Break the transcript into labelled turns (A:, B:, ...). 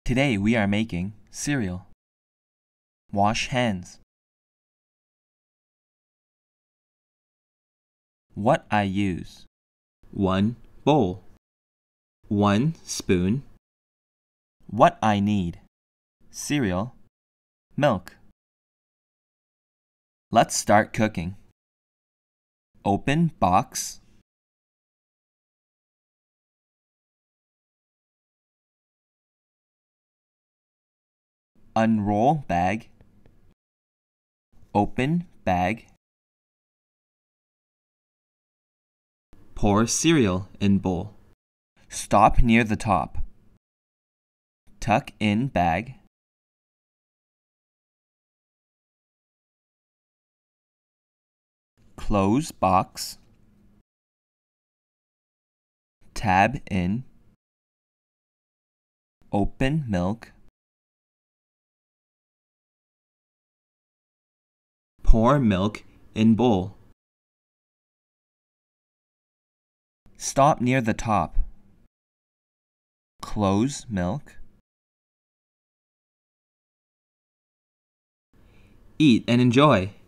A: Today we are making cereal. Wash hands. What I use:
B: 1 bowl, 1 spoon,
A: what I need: cereal, milk. Let's start cooking. Open box. Unroll bag. Open bag.
B: pour cereal in bowl.
A: Stop near the top. Tuck in bag. Close box. Tab in. Open milk.
B: Pour milk in bowl.
A: Stop near the top. Close milk.
B: Eat and enjoy.